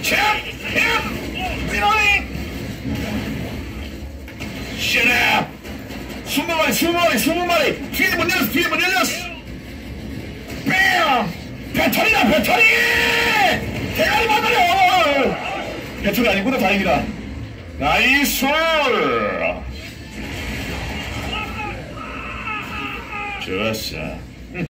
리로딩. 쉣업. 20마리. 뒤에 문 열렸어. 뺨. 배터리다, 배터리. 대가리 맞아요. 배터리 아니구나. 다행이다. 나이스. 좋았어.